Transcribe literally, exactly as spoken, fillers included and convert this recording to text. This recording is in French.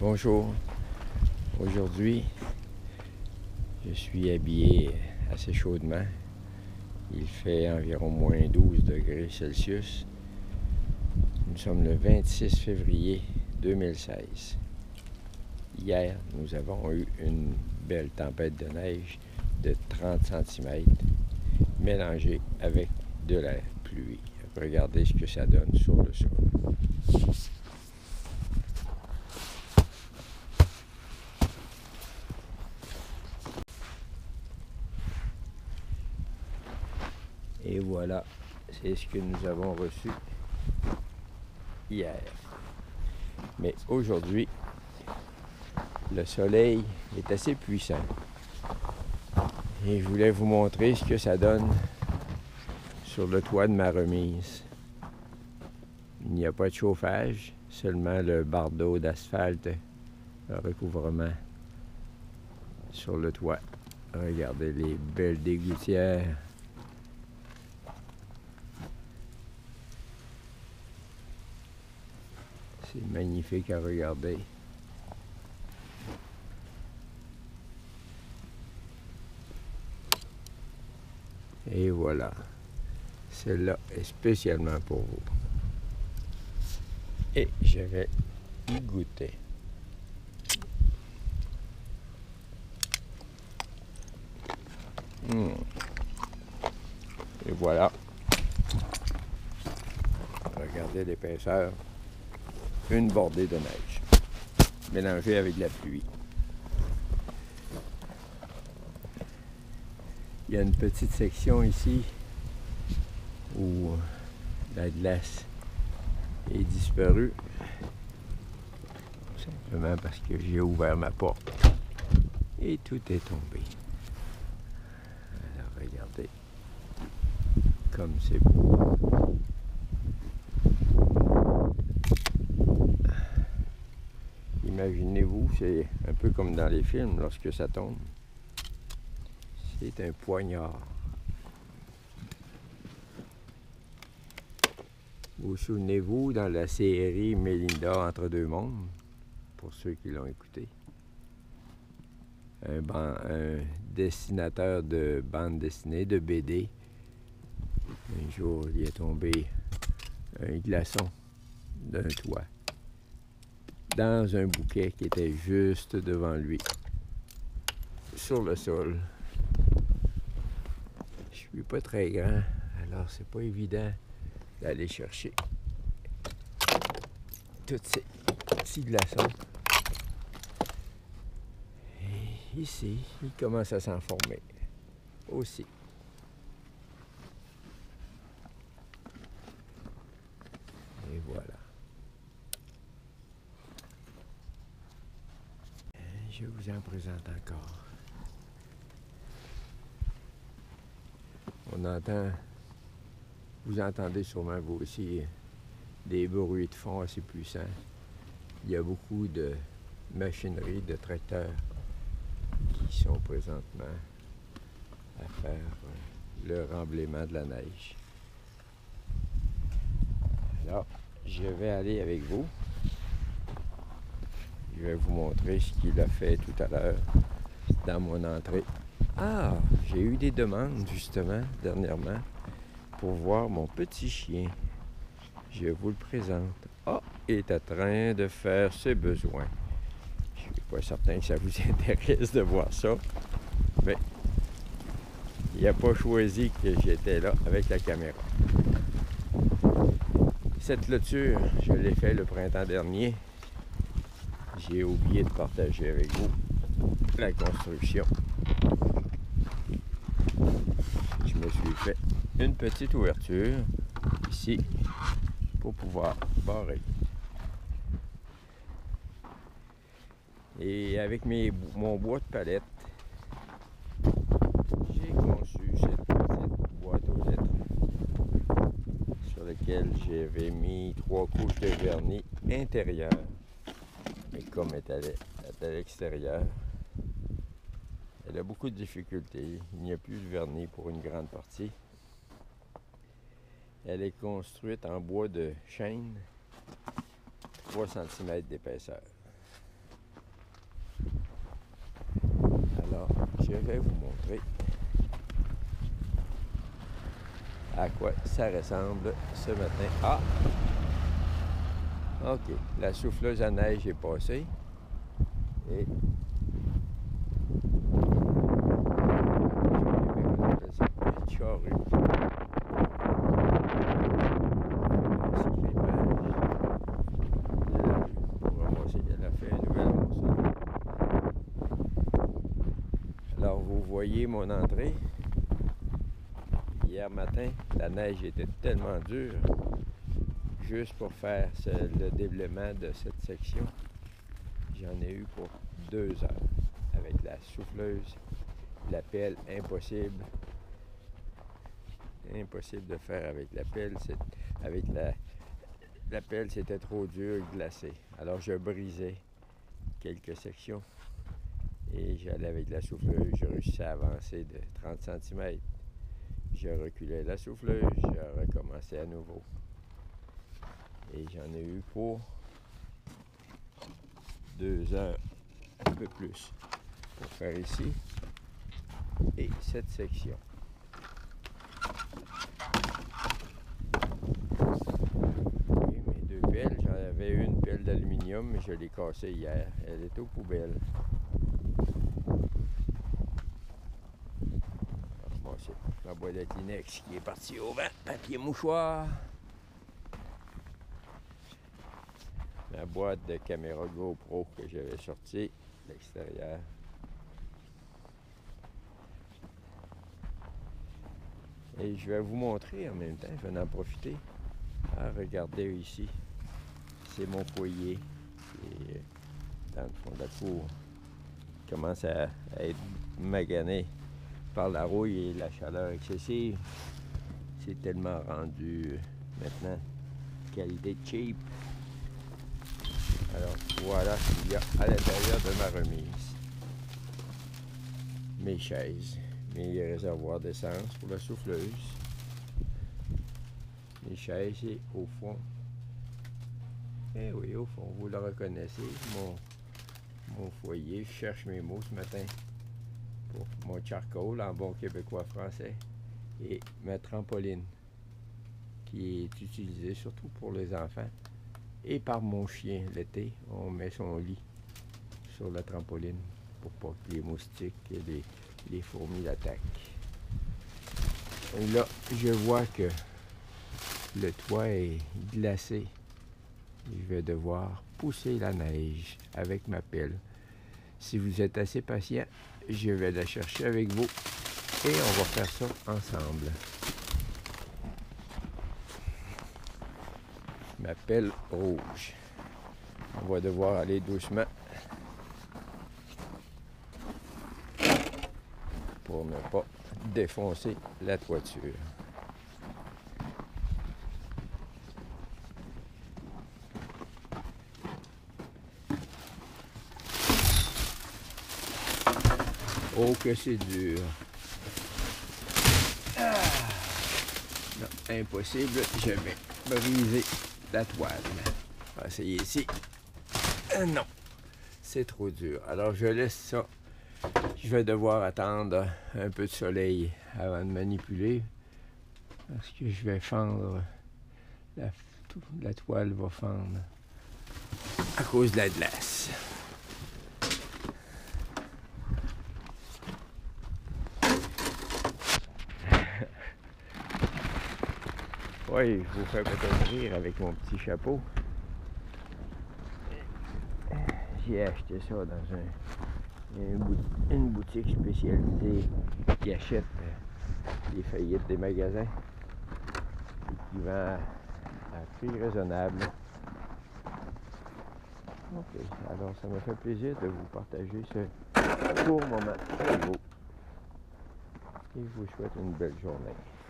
Bonjour, aujourd'hui je suis habillé assez chaudement. Il fait environ moins douze degrés Celsius. Nous sommes le vingt-six février deux mille seize. Hier, nous avons eu une belle tempête de neige de trente centimètres mélangée avec de la pluie. Regardez ce que ça donne sur le sol. Et voilà, c'est ce que nous avons reçu hier. Mais aujourd'hui, le soleil est assez puissant. Et je voulais vous montrer ce que ça donne sur le toit de ma remise. Il n'y a pas de chauffage, seulement le bardeau d'asphalte, le recouvrement sur le toit. Regardez les belles dégouttières. C'est magnifique à regarder. Et voilà. Celle-là est spécialement pour vous. Et je vais y goûter. Mmh. Et voilà. Regardez l'épaisseur. Une bordée de neige, mélangée avec de la pluie. Il y a une petite section ici où la glace est disparue, simplement parce que j'ai ouvert ma porte et tout est tombé. Alors regardez comme c'est beau. Imaginez-vous, c'est un peu comme dans les films lorsque ça tombe. C'est un poignard. Vous souvenez-vous dans la série Mélinda entre deux mondes, pour ceux qui l'ont écouté, un, ban, un dessinateur de bande dessinée, de B D, un jour il est tombé un glaçon d'un toit dans un bouquet qui était juste devant lui, sur le sol. Je suis pas très grand, alors c'est pas évident d'aller chercher tous ces petits glaçons. Et ici, il commence à s'en former aussi. Et voilà. Je vous en présente encore. On entend, vous entendez sûrement vous aussi des bruits de fond assez puissants. Il y a beaucoup de machinerie, de tracteurs qui sont présentement à faire le remblaiement de la neige. Alors, je vais aller avec vous. Je vais vous montrer ce qu'il a fait tout à l'heure dans mon entrée. Ah, j'ai eu des demandes justement dernièrement pour voir mon petit chien. Je vous le présente. Ah, il est en train de faire ses besoins. Je ne suis pas certain que ça vous intéresse de voir ça, mais il n'a pas choisi que j'étais là avec la caméra. Cette clôture, je l'ai fait le printemps dernier. J'ai oublié de partager avec vous la construction. Je me suis fait une petite ouverture ici pour pouvoir barrer. Et avec mes, mon bois de palette, j'ai conçu cette petite boîte aux lettres sur laquelle j'avais mis trois couches de vernis intérieur. Mais comme elle est à l'extérieur, elle a beaucoup de difficultés. Il n'y a plus de vernis pour une grande partie. Elle est construite en bois de chêne, trois centimètres d'épaisseur. je vais vous montrer à quoi ça ressemble ce matin. Ah! OK, la souffleuse à neige est passée. Et une charrue. Pour ramasser, elle a fait un nouvel morceau. Alors vous voyez mon entrée. Hier matin, la neige était tellement dure. Juste pour faire ce, le déblaiement de cette section, j'en ai eu pour deux heures. Avec la souffleuse, la pelle, impossible. Impossible de faire avec la pelle. Avec la, la pelle, c'était trop dur et glacé. Alors je brisais quelques sections et j'allais avec la souffleuse. Je réussissais à avancer de trente centimètres. Je reculais la souffleuse, je recommençais à nouveau. Et j'en ai eu pour deux heures, un peu plus, pour faire ici et cette section. Oui, mes deux pelles, j'en avais une pelle d'aluminium, mais je l'ai cassée hier. Elle est aux poubelles. Bon, c'est ma boîte de Kleenex qui est partie au vent. Papier mouchoir. Ma boîte de caméra GoPro que j'avais sortie de l'extérieur. Et je vais vous montrer en même temps, je vais en profiter. Ah, regardez ici, c'est mon foyer qui est dans le fond de la cour. Il commence à, à être magané par la rouille et la chaleur excessive. C'est tellement rendu maintenant qualité cheap. Alors voilà ce qu'il y a à l'intérieur de ma remise. Mes chaises, mes réservoirs d'essence pour la souffleuse. Mes chaises et au fond, eh oui, au fond, vous le reconnaissez, mon, mon foyer. Je cherche mes mots ce matin pour mon charcoal en bon québécois français et ma trampoline qui est utilisée surtout pour les enfants. Et par mon chien, l'été, on met son lit sur la trampoline pour pas que les moustiques et les, les fourmis l'attaquent. Et là, je vois que le toit est glacé. Je vais devoir pousser la neige avec ma pelle. Si vous êtes assez patient, je vais la chercher avec vous et on va faire ça ensemble. Ma pelle rouge. On va devoir aller doucement pour ne pas défoncer la toiture. Oh que c'est dur. Ah. Non, impossible, je vais briser la toile. On va essayer ici. Euh, non, c'est trop dur. Alors je laisse ça. Je vais devoir attendre un peu de soleil avant de manipuler. Parce que je vais fendre. La, tout, la toile va fendre à cause de la glace. Oui, je vous fais peut-être rire avec mon petit chapeau. J'ai acheté ça dans un, une, une boutique spécialisée qui achète les faillites des magasins et qui vend à, à prix raisonnable. Ok, alors ça me fait plaisir de vous partager ce court moment avec vous. Et je vous souhaite une belle journée.